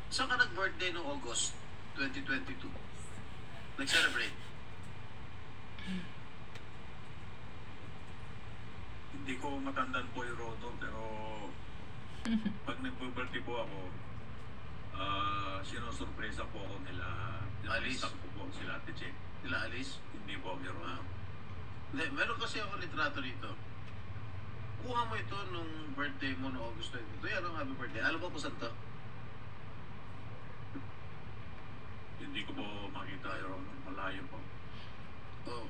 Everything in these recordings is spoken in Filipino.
Saan ka nag-birthday noong August 2022? Nag-celebrate? Hindi ko matandaan po yung roto, pero pag nag-birthday po ako, sinusurpresa po ako nila Alice? Staff ko po, sila Ate Che. Nila Alice? Hindi po, Your Honor. Hindi, meron kasi ako litrato dito. Kuha mo ito nung birthday mo noong August 22. Yan ang happy birthday. Alam mo kung saan to? Hindi ko po makita, Your Honor. Malayo po. Oh.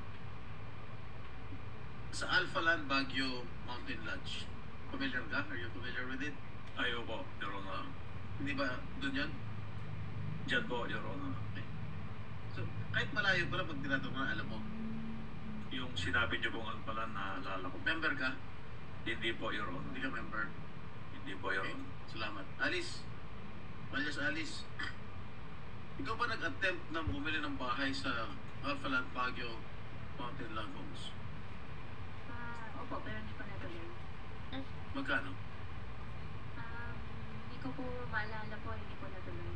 Sa Alpha Land Baguio Mountain Lodge. Familiar ka? Are you familiar with it? Ayaw po, Your Honor. Hindi ba doon yun? Diyan po, Your Honor. Okay. So, kahit malayo pala pag tinatanong na alam mo. Yung sinabi niyo pong ano pala, naalala ko. Member ka? Hindi po, Your Honor. Hindi ka member? Hindi po, Your Okay. Honor. Salamat. Alice. Alias Alice. Ikaw ba nag-attempt na bumili ng bahay sa Alpha Land Baguio Mountain Lagoons? Opo, pero hindi ko natuloy. Magkano? Hindi ko po maalala po, hindi ko natuloy.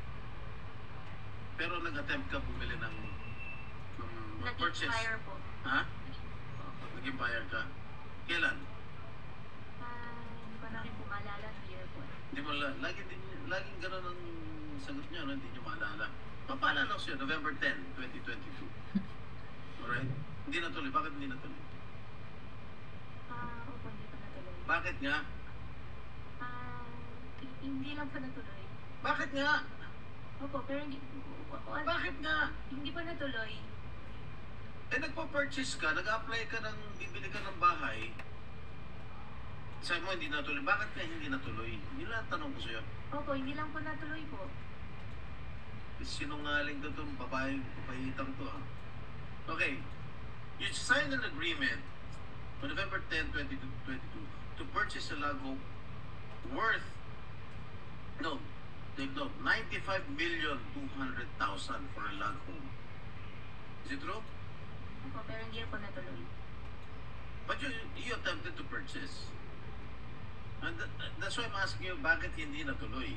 Pero nag-attempt ka bumili ng purchase? Nag-expire po. Ha? Opo. Naging buyer ka? Kailan? Hindi ko na rin po maalala ng year po. Hindi mo laging gano'n ang sagot niyo, no? Hindi niyo maalala. Papaalala ko sa'yo, November 10, 2022. Alright? Hindi natuloy. Bakit hindi natuloy? Opo, hindi ko natuloy. Bakit nga? Hindi lang po natuloy. Bakit nga? Opo, pero hindi Bakit nga? hindi pa natuloy. Eh, nagpa-purchase ka, nag-apply ka ng, bibili ka ng bahay, sabi mo hindi natuloy. Bakit nga hindi natuloy? Yun lang ang tanong ko sa'yo. Opo, hindi lang po natuloy po. Sinungaling to itong papayitang to, ha? Okay. You signed an agreement on November 10, 2022 to purchase a Lago worth, no, take note, 95,200,000 for a log home. Is it true? Opo, pero hindi po natuloy. But you attempted to purchase. And that's why I'm asking you, bakit hindi natuloy?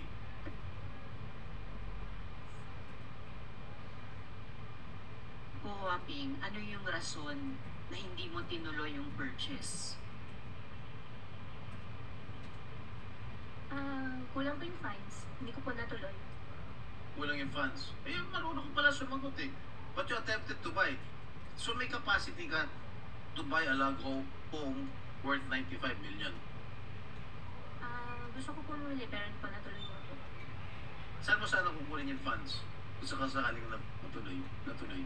Po, Waping, ano yung rason na hindi mo tinuloy yung purchase? Kulang po yung fines. Hindi ko po natuloy. Kulang yung funds. Eh, marunong ko pala sumagot eh. But you attempted to buy. So may capacity ka to buy a log home worth 95 million. Gusto ko po muli, pero hindi po natuloy mo po. Saan mo sana kukunin yung funds? Kung sakasakaling natuloy.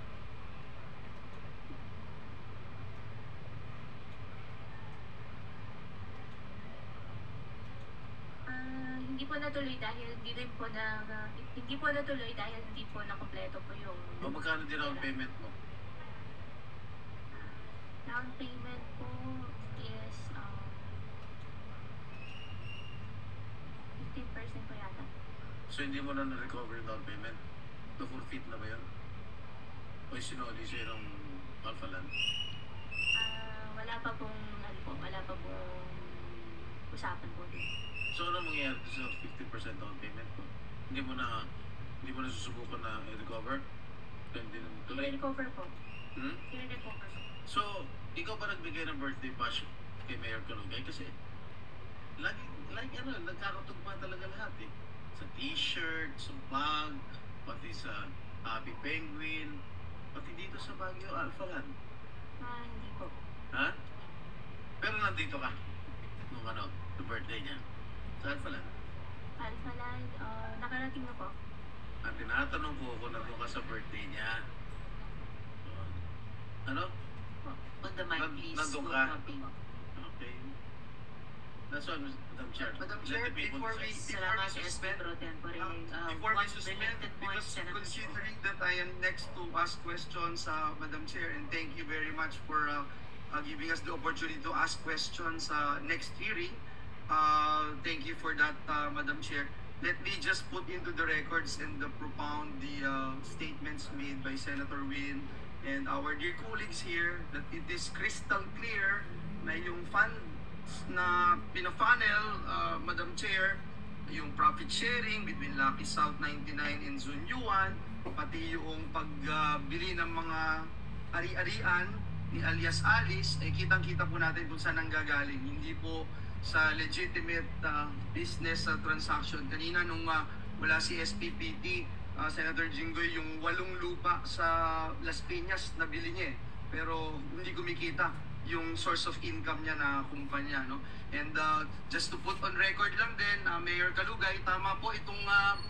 Hindi po natuloy dahil hindi po natuloy dahil hindi po nakompleto po yung O magkano din ang payment mo? down payment po is 15% po yata. So hindi mo na na-recover yung down payment? Na-forfeit na ba yun? O sinuli sa'yo ng Alpha Land? Wala pa pong usapan po din. So ano mangyayari sa 50% down payment mo? Hindi mo na susubukan na i-recover? Hindi na tuloy? I-recover po. Hmm? I-recover po. So, ikaw ba nagbigay ng birthday bash kay Mayor Kalugay? Kasi nagkakatugma talaga lahat eh. Sa t-shirt, sa bag, pati sa Happy Penguin, pati dito sa Baguio Alpha Land. Hindi po. Ha? Pero nandito ka nung the birthday niya. Sa Alpha Land. Alpha Land, nakarating na po. Ang tinatanong ko kung nandun ka sa birthday niya. Ano? On the mic, please. Nandun po, ka? Waping. Okay. That's why, Madam Chair. Madam Let Chair, the people before we decide. Salamat, SP suspend, Pro Tempore. before we One suspend, related point, because Senator. considering that I am next to ask questions, Madam Chair, and thank you very much for giving us the opportunity to ask questions next hearing. Thank you for that, Madam Chair. Let me just put into the records and propound the statements made by Senator Win and our dear colleagues here that it is crystal clear na yung funds na pina-funnel, Madam Chair, yung profit sharing between Lucky South 99 and Zun Yuan, pati yung pagbili ng mga ari-arian ni alias Alice, kitang-kita po natin kung saan nanggagaling. Hindi po sa legitimate business transaction. Kanina nung wala si SPPT, Senator Jinggoy, yung 8 lupa sa Las Piñas nabili niya pero hindi kumikita yung source of income niya na kumpanya, no? And just to put on record lang din, Mayor Kalugay, tama po itong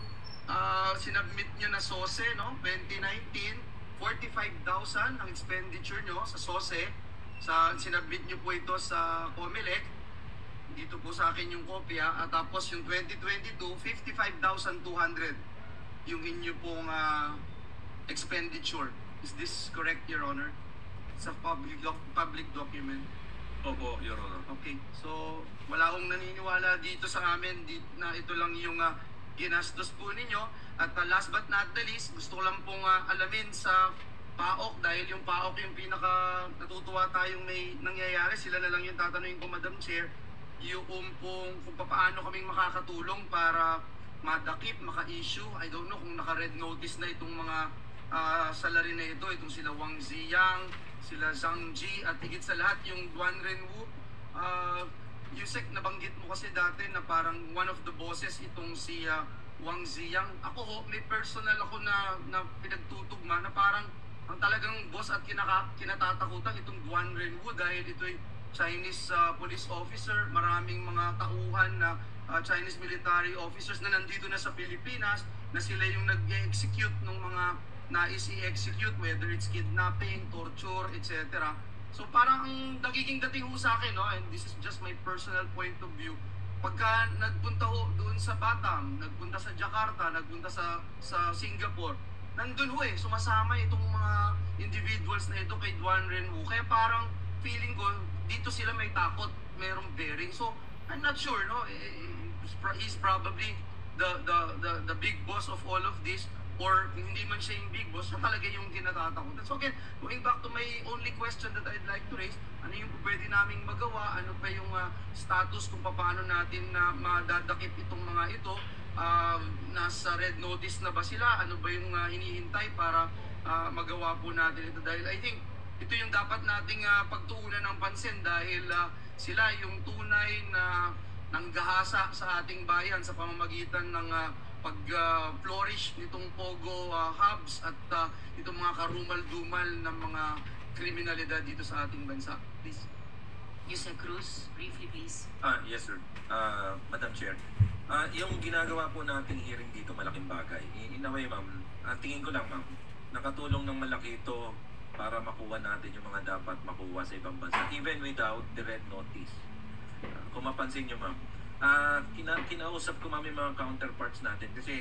sinubmit niyo na SOSE, no? 2019, 45,000 ang expenditure nyo sa SOSE. Sinubmit nyo po ito sa COMELEC. Dito po sa akin yung kopya. At tapos yung 2022, 55,200 yung inyo pong expenditure. Is this correct, Your Honor? It's a public document. Opo, Your Honor. Okay, so wala akong naniniwala dito sa amin na ito lang yung ginastos po ninyo. At last but not the least, gusto ko lang pong alamin sa PAOK, dahil yung PAOK yung pinaka natutuwa tayong may nangyayari, sila na lang yung tatanungin ko, Madam Chair, yung pong kung paano kaming makakatulong para madakip, maka-issue. I don't know kung naka-red notice na itong mga salary na ito, itong sila Wang Ziyang, sila Zhang Ji, at higit sa lahat yung Duan Renwu. Yusek, nabanggit mo kasi dati na parang one of the bosses itong si Wang Ziyang. Ako ho, may personal ako na pinagtutugma na parang ang talagang boss at kinatatakutan itong Duan Renwu dahil ito'y Chinese police officer, maraming mga tauhan na Chinese military officers na nandito na sa Pilipinas, na sila yung nag-execute ng mga nais i-execute, whether it's kidnapping, torture, etc. So parang ang nagiging dating ho sa akin, no? And this is just my personal point of view, pagka nagpunta ho doon sa Batam, nagpunta sa Jakarta, nagpunta sa Singapore, nandun ho sumasama itong mga individuals na ito kay Duan Renwu. Kaya parang feeling ko, dito sila may takot, mayroong bearing. So, I'm not sure, no? He's probably the big boss of all of this, or kung hindi man siya yung big boss, siya talaga yung kinatatakutan. So again, going back to my only question that I'd like to raise, ano yung pwede naming magawa, ano pa yung status kung paano natin na madadakip itong mga ito, nasa red notice na ba sila, ano ba yung hinihintay para magawa po natin ito. Dahil I think ito yung dapat nating pagtuunan ng pansin, dahil sila yung tunay na nanggahasa sa ating bayan sa pamamagitan ng pag-flourish nitong Pogo hubs at itong mga karumal-dumal ng mga kriminalidad dito sa ating bansa. Please. Yusek Cruz, briefly please. Yes sir. Madam Chair. Yung ginagawa po nating hearing dito, malaking bagay. In a way, ma'am, tingin ko lang, ma'am, nakatulong ng malaki ito para makuha natin yung mga dapat makuha sa ibang bansa, even without the red notice. Kung mapansin nyo, ma'am, kinausap ko, ma'am, yung mga counterparts natin kasi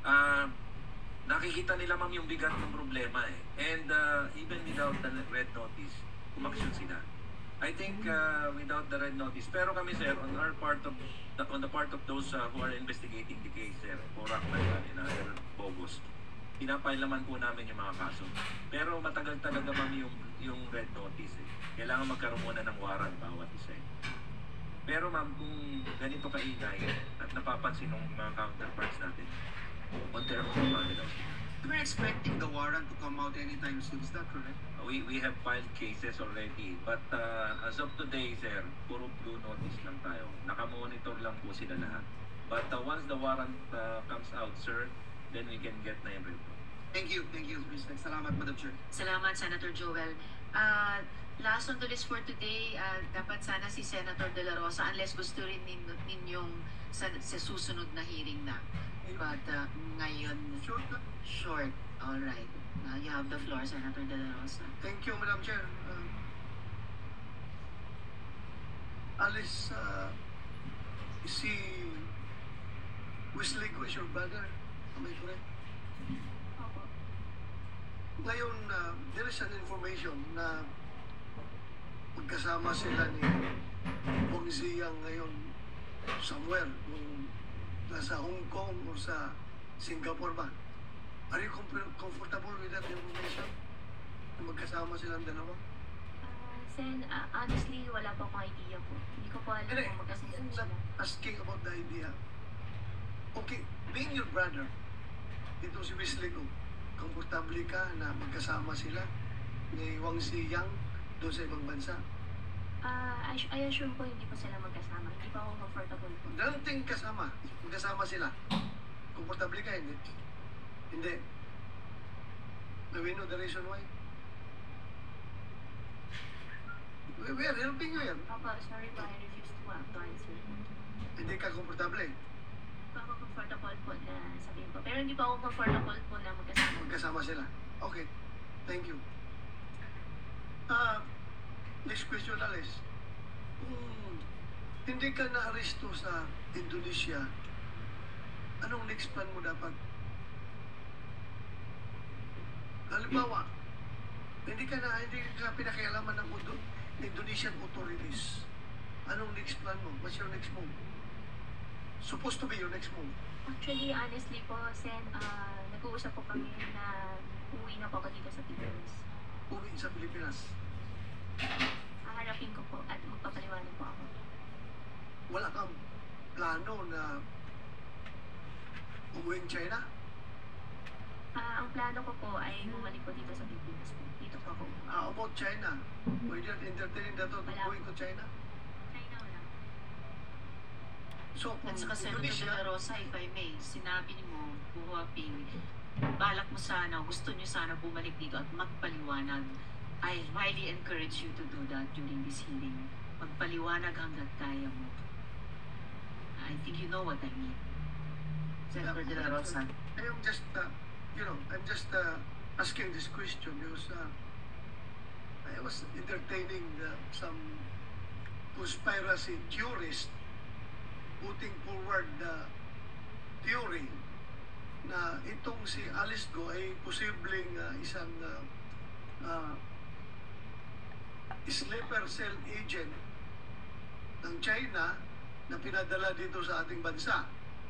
nakikita nila, ma'am, yung bigat ng problema and even without the red notice, umaksyon sila. I think without the red notice, pero kami, sir, on the part of those who are investigating the case, sir, Porak na yan, and other Bogos, pinapailaman po namin yung mga kaso. Pero matagal talaga, ma'am, yung red notice. Kailangan magkaroon muna ng warrant bawat isa. Pero ma'am, kung ganito kaingay at napapansin ng mga counterparts natin, on their own, We're expecting the warrant to come out anytime soon. Is that correct? we have filed cases already. But as of today, sir, puro blue notice lang tayo. Nakamonitor lang po sila lahat. But once the warrant comes out, sir, then we can get na yung report. Thank you. Respect. Salamat, Madam Chair. Salamat, Senator Joel. Last on the list for today, dapat sana si Senator De La Rosa, unless gusto rin ninyong sa susunod na hearing na. But ngayon, short. All right. You have the floor, Senator De La Rosa. Thank you, Madam Chair. Alice, si Wesley ko is your brother. Am I correct? Opo. Ngayon, there is an information na magkasama sila ni Wang Ziyang ngayon somewhere, kung nasa Hong Kong o sa Singapore ba. Are you comfortable with that information? Na magkasama silang dalawa? Sen, honestly, wala po akong idea po. Hindi ko po alam kung magkasama sila. Asking about the idea. Okay, being your brother, dito si Wesley ko, komportable ka na magkasama sila ni Wang Ziyang doon sa ibang bansa? I assume po hindi po sila magkasama. Hindi pa ako comfortable po. Dating kasama, magkasama sila. Komportable ka, hindi? Hindi. Do we know the reason why? We are helping you here. Opo, sorry po, I refuse to answer. Hindi ka komportable. Hindi pa ako comfortable po na sabihin po. Pero hindi pa ako comfortable po na magkasama. Magkasama sila. Okay. Thank you. Next question, Alice. Kung hindi ka na-aresto sa Indonesia, anong next plan mo dapat? Halimbawa, hindi ka pinakialaman ng Indonesian authorities. Anong next plan mo? What's your next move? Supposed to be your next move. Actually, honestly po, Sen, nag-uusap po kami na uwi na po ako dito sa Pilipinas. Uwi sa Pilipinas. Haharapin ko po at magpapaliwanag po ako. Wala kang plano na umuwi China? Ang plano ko po ay bumalik po dito sa Pilipinas po. Dito po ako. About China, were you entertaining that to Wala. going to China? China wala. So, kung At saka Senator De La Rosa, if I may, sinabi ni mo, Buhuaping, balak mo sana, gusto niyo sana bumalik dito at magpaliwanag. I highly encourage you to do that during this hearing. Magpaliwanag hanggat kaya mo. I think you know what I mean. Senator De La Rosa. I am just, I'm just asking this question because I was entertaining some conspiracy theorists putting forward the theory na itong si Alice Go ay posibleng isang sleeper cell agent ng China na pinadala dito sa ating bansa.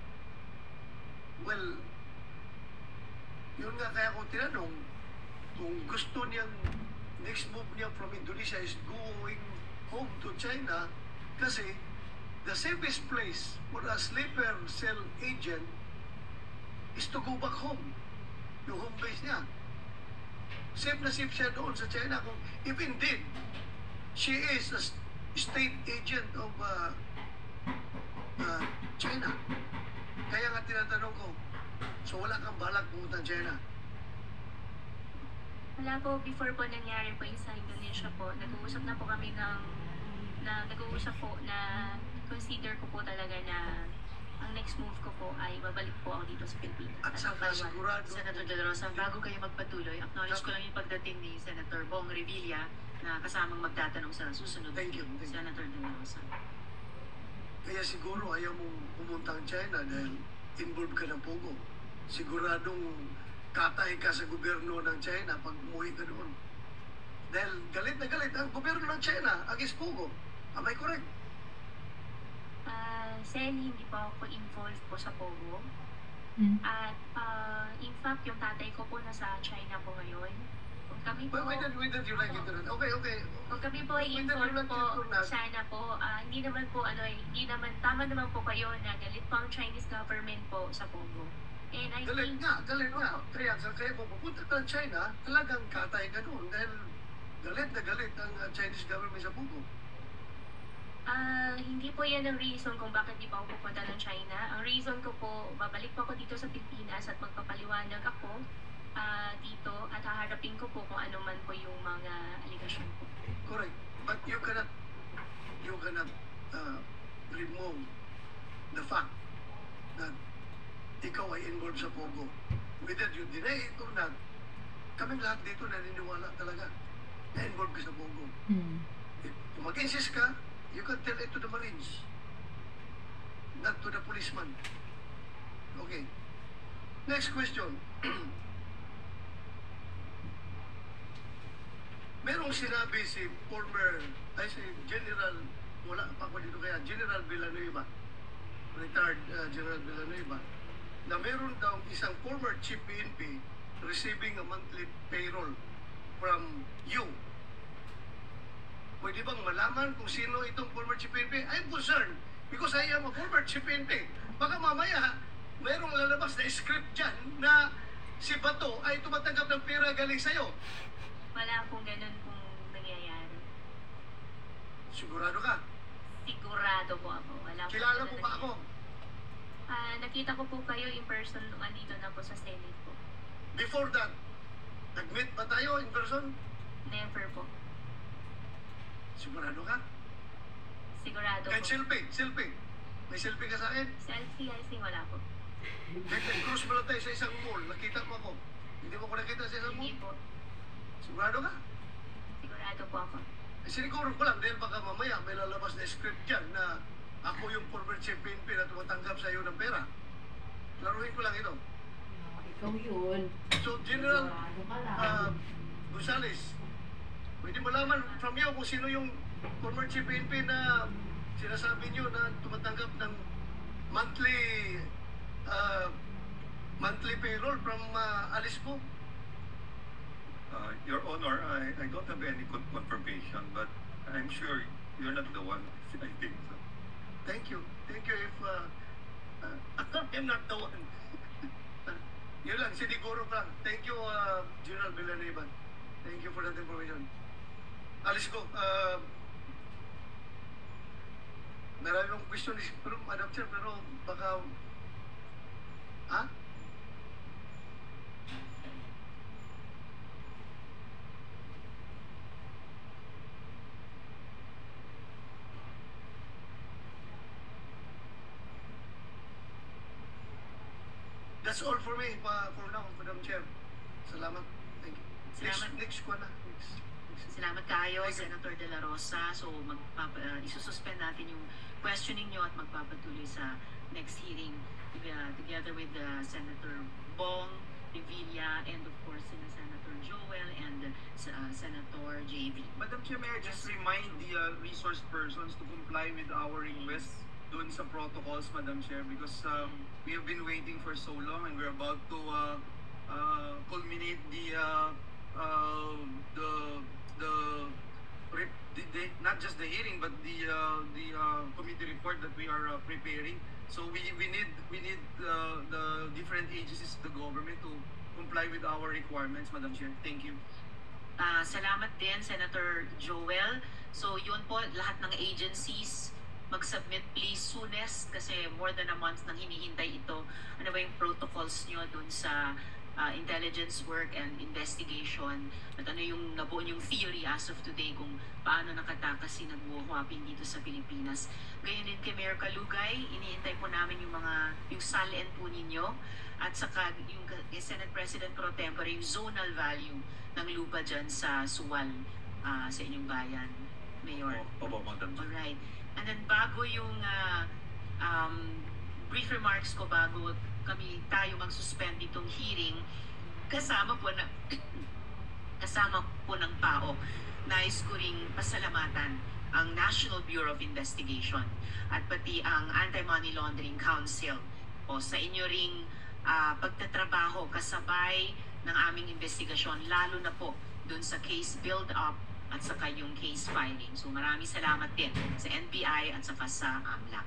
Well, yun nga kaya ko tinanong kung gusto niyang next move niya from Indonesia is going home to China kasi the safest place for a sleeper cell agent is to go back home. Yung home base niya. Safe na safe siya doon sa China kung if indeed she is a state agent of China. Kaya nga tinatanong ko, so wala kang balak pumunta China? Wala po, before po nangyari po yung sa Indonesia po, nag-uusap na po kami nag-uusap po na consider ko po talaga na ang next move ko po ay babalik po ako dito sa Pilipinas. At saka magpaliwanag. sigurado, Senator De La Rosa, bago kayo magpatuloy, acknowledge ko lang yung pagdating ni Senator Bong Revilla na kasamang magtatanong sa susunod. Thank you. Senator De La Rosa. kaya siguro ayaw mong pumunta ang China dahil involved ka ng Pogo. Siguradong katay ka sa gobyerno ng China pag umuwi ka doon. Dahil galit na galit ang gobyerno ng China against Pogo. Am I correct? Sen, hindi pa ako involved po sa Pogo. At in fact, yung tatay ko po nasa China po ngayon. Kung kami po, Why don't you like it? Okay. kung kami po ay Why don't you involved like po, it or not? sana po, hindi naman po, hindi naman, tama naman po kayo na galit po ang Chinese government po sa Pogo. And I Galit think, nga. Kaya kung pupunta ka ng China, talagang katay ka doon dahil galit na galit ang Chinese government sa Pogo. hindi po yan ang reason kung bakit di pa ako pupunta ng China. Ang reason ko po, babalik po ako dito sa Pilipinas at magpapaliwanag ako dito at haharapin ko po kung ano man po yung mga aligasyon ko. Correct. But you cannot remove the fact that ikaw ay involved sa Pogo. Whether you deny it or not, kaming lahat dito naniniwala talaga na involved ka sa Pogo. Kung mag-insist ka, you can tell it to the Marines, not to the policeman. Okay. Next question. Merong sinabi si General, wala pa ako dito kaya, General Villanueva, retired General Villanueva, na meron daw isang former chief PNP receiving a monthly payroll from you. Pwede bang malaman kung sino itong former chief PNP? I'm concerned because I am a former chief PNP. Baka mamaya, Merong lalabas na script dyan na si Bato ay tumatanggap ng pera galing sa'yo. Wala pong ganun pong nangyayari. Sigurado ka? Sigurado po ako. Wala po Kilala ganun mo ba ako? Nakita ko po kayo in person nung andito na po sa Senate po. Before that, nag-meet ba tayo in person? Never po. Sigurado ka? Sigurado Kahit po. selfie. May selfie ka sa akin? Selfie, I think wala po. Nag-cruise mo lang tayo sa isang mall. Nakita mo ako. Hindi mo ko nakita sa isang Hindi mall? po. Sigurado ka? Sigurado po ako. Siniguro ko lang dahil baka mamaya may lalabas na script dyan na ako yung former chief PNP na tumatanggap sa iyo ng pera. Laruin ko lang ito. Ikaw yun. So, General Sigurado ka lang. Gonzales, pwede malaman from you kung sino yung former chief PNP na sinasabi niyo na tumatanggap ng monthly payroll from Alice po. Your Honor, I don't have any confirmation, but I'm sure you're not the one. I think so. Thank you. Thank you if I'm not the one. Yun lang, siniguro pa lang. Thank you, General Villanueva. Thank you for that information. Alis ko. Marami akong question pero Madam Chair, pero baka... Ha? That's all for me for now, Madam Chair. Salamat. Thank you. Salamat. Next ko na. Next. Salamat kayo, Thank you. Senator De La Rosa. So, isususpend natin yung questioning nyo at magpapatuloy sa next hearing together with Senator Bong Revilla and of course Senator Joel and Senator JV. Madam Chair, may I just remind the resource persons to comply with our request doon sa protocols, Madam Chair, because we have been waiting for so long and we're about to culminate not just the hearing but the committee report that we are preparing. So we need the different agencies of the government to comply with our requirements, Madam Chair. Thank you. Salamat din, Senator Joel. So, yun po, lahat ng agencies, mag-submit please soonest kasi more than a month nang hinihintay ito. Ano ba yung protocols nyo dun sa intelligence work and investigation at ano yung nabuo yung theory as of today kung paano nakatakas si nagbuhuaping dito sa Pilipinas. Gayon din kay Mayor Kalugay, iniintay po namin yung SALN po ninyo at saka yung kay Senate President Pro Tempore yung zonal value ng lupa dyan sa Suwal sa inyong bayan, Mayor. Opo, Madam Chair. Alright. And then bago yung brief remarks ko bago tayo mag-suspend itong hearing, kasama po ng PAO, nais ko ring pasalamatan ang National Bureau of Investigation at pati ang Anti-Money Laundering Council o sa inyo ring pagtatrabaho kasabay ng aming investigasyon, lalo na po dun sa case build-up at saka yung case filing. So maraming salamat din sa NBI at saka sa AMLAC.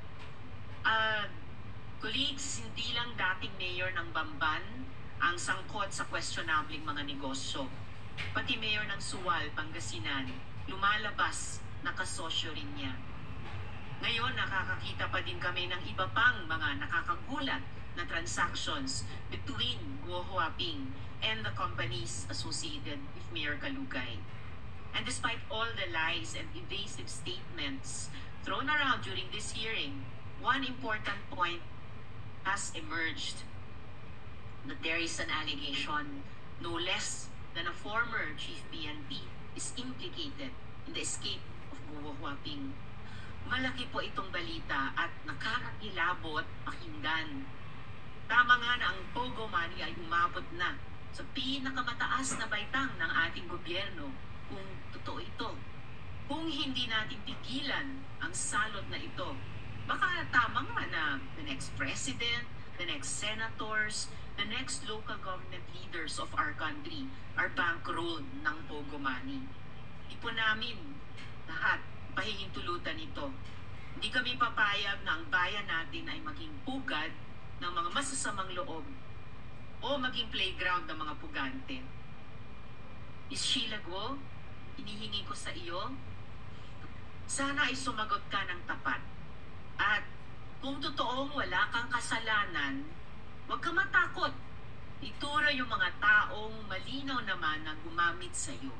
Colleagues, hindi lang dating mayor ng Bamban ang sangkot sa questionabling mga negosyo. Pati mayor ng Suwal, Pangasinan, lumalabas na kasosyo rin niya. Ngayon, nakakakita pa din kami ng iba pang mga nakakagulat na transactions between Guo Huaping and the companies associated with Mayor Kalugay. And despite all the lies and evasive statements thrown around during this hearing, one important point has emerged, that there is an allegation no less than a former chief PNP is implicated in the escape of Guo Huaping. Malaki po itong balita at nakakakilabot pakinggan. Tama nga na ang Pogo Money ay umabot na sa pinakamataas na baitang ng ating gobyerno kung totoo ito. Kung hindi natin tigilan ang salot na ito, baka tama nga na the next president, the next senators, the next local government leaders of our country are bankrolled ng Pogo Money. Di po namin lahat pahihintulutan ito. Hindi kami papayag na ang bayan natin ay maging pugad ng mga masasamang loob o maging playground ng mga pugante. Miss Sheila Guo, hinihingi ko sa iyo, sana ay sumagot ka ng tapat. At kung totoong wala kang kasalanan, huwag ka matakot. Itura yung mga taong malinaw naman na gumamit sa iyo.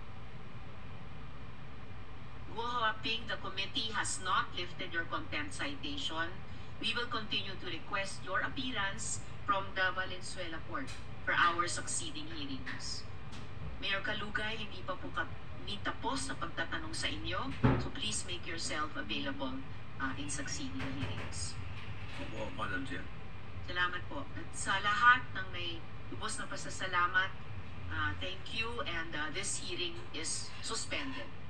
Guo Huaping, the committee has not lifted your contempt citation. We will continue to request your appearance from the Valenzuela Court for our succeeding hearings. Mayor Kalugay, hindi pa po kami tapos sa pagtatanong sa inyo, so please make yourself available in succeeding hearings. Opo, Madam Chair. Salamat po. At sa lahat ng may lubos na pasasalamat, thank you, and this hearing is suspended.